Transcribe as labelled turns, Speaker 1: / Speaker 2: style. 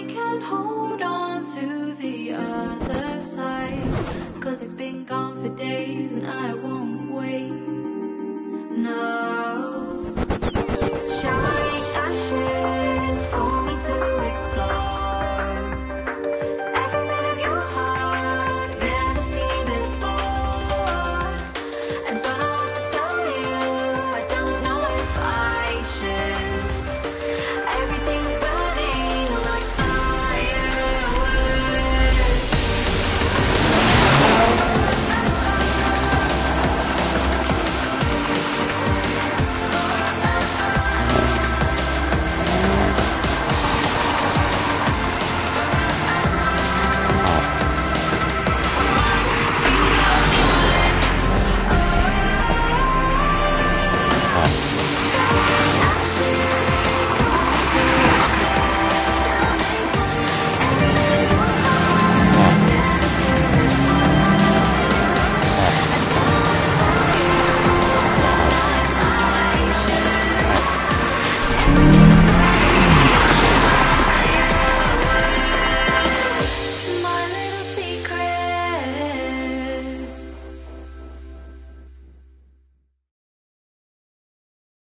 Speaker 1: can hold on to the other side, 'cause it's been gone for days and I won't wait. No.